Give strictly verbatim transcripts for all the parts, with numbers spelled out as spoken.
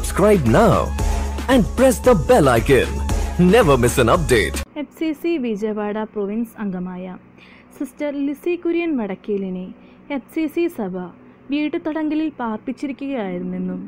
Subscribe now and press the bell icon. Never miss an update. F C C Vijayawada province അംഗമായ sister Lissy Kurian വടക്കേലിനെ F C C സഭ വീട്ടുതടങ്കലിൽ പാർപ്പിച്ചിരിക്കുകയായിരുന്നെന്നും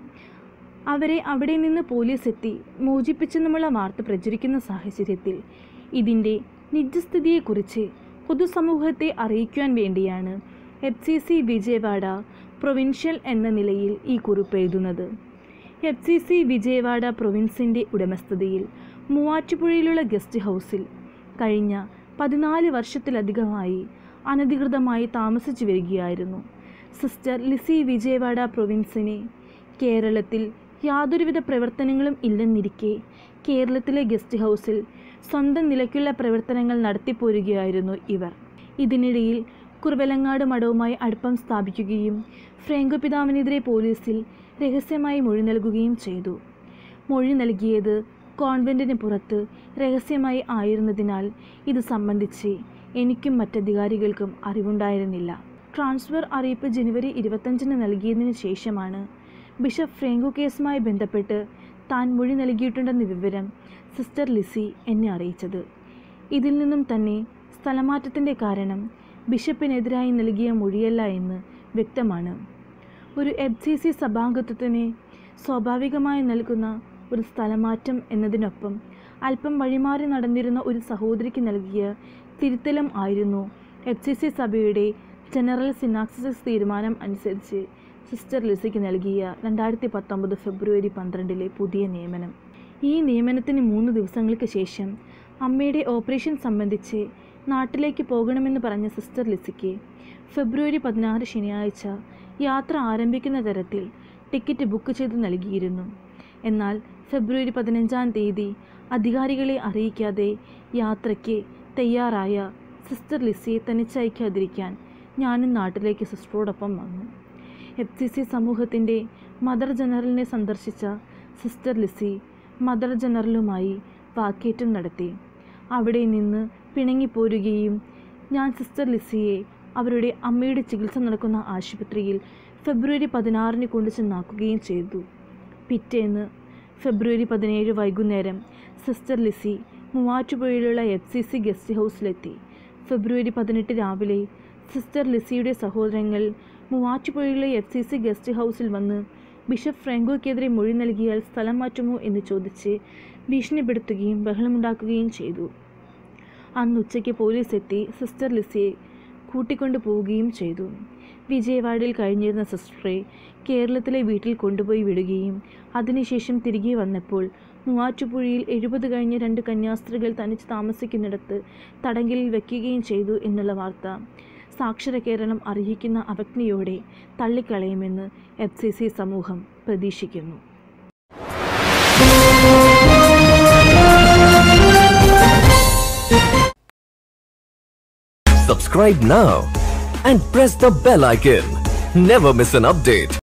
അവരെ അവിടെ നിന്ന് പോലീസ് എത്തി മോചിപ്പിച്ചെന്നുമുള്ള വാർത്ത പ്രചരിക്കുന്ന സാഹചര്യത്തിൽ ഇതിൻ്റെ നിജസ്ഥിതിയെക്കുറിച്ച് പൊതുസമൂഹത്തെ അറിയിക്കുവാൻ വേണ്ടിയാണ് F C C Vijayawada provincial എന്ന നിലയിൽ ഈ കുറിപ്പ് എഴുതുന്നത്. എഫ് സി സി വിജയവാഡ പ്രൊവിൻസിൻ്റെ ഉടമസ്ഥതയിൽ മൂവാറ്റുപുഴയിലുള്ള ഗസ്റ്റ് ഹൗസിൽ കഴിഞ്ഞ പതിനാല് വർഷത്തിലധികമായി അനധികൃതമായി താമസിച്ചു വരികയായിരുന്നു സിസ്റ്റർ ലിസി. വിജയവാഡ പ്രൊവിൻസിനെ കേരളത്തിൽ യാതൊരുവിധ പ്രവർത്തനങ്ങളും ഇല്ലെന്നിരിക്കെ കേരളത്തിലെ ഗസ്റ്റ് ഹൗസിൽ സ്വന്തം നിലയ്ക്കുള്ള പ്രവർത്തനങ്ങൾ നടത്തിപ്പോരുകയായിരുന്നു ഇവർ. ഇതിനിടയിൽ കുറുവലങ്ങാട് മഠവുമായി അടുപ്പം സ്ഥാപിക്കുകയും ഫ്രാങ്കോ പിതാവിനെതിരെ പോലീസിൽ രഹസ്യമായി മൊഴി നൽകുകയും ചെയ്തു. മൊഴി നൽകിയത് കോൺവെൻറ്റിന് പുറത്ത് രഹസ്യമായി ആയിരുന്നതിനാൽ ഇത് സംബന്ധിച്ച് എനിക്കും മറ്റധികാരികൾക്കും അറിവുണ്ടായിരുന്നില്ല. ട്രാൻസ്ഫർ അറിയിപ്പ് ജനുവരി ഇരുപത്തഞ്ചിന് നൽകിയതിനു ശേഷമാണ് ബിഷപ്പ് ഫ്രാങ്കോ കേസുമായി ബന്ധപ്പെട്ട് താൻ മൊഴി നൽകിയിട്ടുണ്ടെന്ന വിവരം സിസ്റ്റർ ലിസി എന്നെ അറിയിച്ചത്. ഇതിൽ നിന്നും തന്നെ സ്ഥലമാറ്റത്തിൻ്റെ കാരണം ബിഷപ്പിനെതിരായി നൽകിയ മൊഴിയല്ല എന്ന് വ്യക്തമാണ്. ഒരു എഫ് സി സി സഭാംഗത്വത്തിന് സ്വാഭാവികമായി നൽകുന്ന ഒരു സ്ഥലമാറ്റം എന്നതിനൊപ്പം അല്പം വഴിമാറി നടന്നിരുന്ന ഒരു സഹോദരിക്ക് നൽകിയ തിരുത്തലും ആയിരുന്നു എഫ് സി സി സഭയുടെ ജനറൽ സിനാക്സിസ് തീരുമാനം അനുസരിച്ച് സിസ്റ്റർ ലിസിക്ക് നൽകിയ രണ്ടായിരത്തി പത്തൊമ്പത് ഫെബ്രുവരി പന്ത്രണ്ടിലെ പുതിയ നിയമനം. ഈ നിയമനത്തിന് മൂന്ന് ദിവസങ്ങൾക്ക് ശേഷം അമ്മയുടെ ഓപ്പറേഷൻ സംബന്ധിച്ച് നാട്ടിലേക്ക് പോകണമെന്ന് പറഞ്ഞ സിസ്റ്റർ ലിസിക്ക് ഫെബ്രുവരി പതിനാറ് ശനിയാഴ്ച യാത്ര ആരംഭിക്കുന്ന തരത്തിൽ ടിക്കറ്റ് ബുക്ക് ചെയ്ത് നൽകിയിരുന്നു. എന്നാൽ ഫെബ്രുവരി പതിനഞ്ചാം തീയതി അധികാരികളെ അറിയിക്കാതെ യാത്രയ്ക്ക് തയ്യാറായ സിസ്റ്റർ ലിസിയെ തനിച്ചയക്കാതിരിക്കാൻ ഞാനും നാട്ടിലേക്ക് സിസ്റ്ററോടൊപ്പം വന്നു. എഫ് സി സി സമൂഹത്തിൻ്റെ മദർ ജനറലിനെ സന്ദർശിച്ച സിസ്റ്റർ ലിസി മദർ ജനറലുമായി വാക്കേറ്റം നടത്തി. അവിടെ നിന്ന് പിണങ്ങിപ്പോരുകയും ഞാൻ സിസ്റ്റർ ലിസിയെ അവരുടെ അമ്മയുടെ ചികിത്സ നടക്കുന്ന ആശുപത്രിയിൽ ഫെബ്രുവരി പതിനാറിന് കൊണ്ടു ചെന്നാക്കുകയും ചെയ്തു. പിറ്റേന്ന് ഫെബ്രുവരി പതിനേഴ് വൈകുന്നേരം സിസ്റ്റർ ലിസി മൂവാറ്റുപുഴയിലുള്ള എഫ് സി സി ഗസ്റ്റ് ഹൗസിലെത്തി. ഫെബ്രുവരി പതിനെട്ട് രാവിലെ സിസ്റ്റർ ലിസിയുടെ സഹോദരങ്ങൾ മൂവാറ്റുപുഴയിലെ എഫ് സി സി ഗസ്റ്റ് ഹൗസിൽ വന്ന് ബിഷപ്പ് ഫ്രാങ്കോയ്ക്കെതിരെ മൊഴി നൽകിയാൽ സ്ഥലം മാറ്റുമോ എന്ന് ചോദിച്ച് ഭീഷണിപ്പെടുത്തുകയും ബഹളമുണ്ടാക്കുകയും ചെയ്തു. അന്ന് ഉച്ചയ്ക്ക് പോലീസ് എത്തി സിസ്റ്റർ ലിസിയെ കൂട്ടിക്കൊണ്ടു പോവുകയും ചെയ്തു. വിജയവാഡയിൽ കഴിഞ്ഞിരുന്ന സിസ്റ്ററെ കേരളത്തിലെ വീട്ടിൽ കൊണ്ടുപോയി വിടുകയും അതിനുശേഷം തിരികെ വന്നപ്പോൾ മൂവാറ്റുപുഴയിൽ എഴുപത് കഴിഞ്ഞ രണ്ട് കന്യാസ്ത്രീകൾ തനിച്ച് താമസിക്കുന്നിടത്ത് തടങ്കലിൽ വയ്ക്കുകയും ചെയ്തു എന്നുള്ള വാർത്ത സാക്ഷര കേരളം അറിയിക്കുന്ന അവജ്ഞയോടെ തള്ളിക്കളയുമെന്ന് എഫ് സി സി സമൂഹം പ്രതീക്ഷിക്കുന്നു. Subscribe now and press the bell icon. Never miss an update.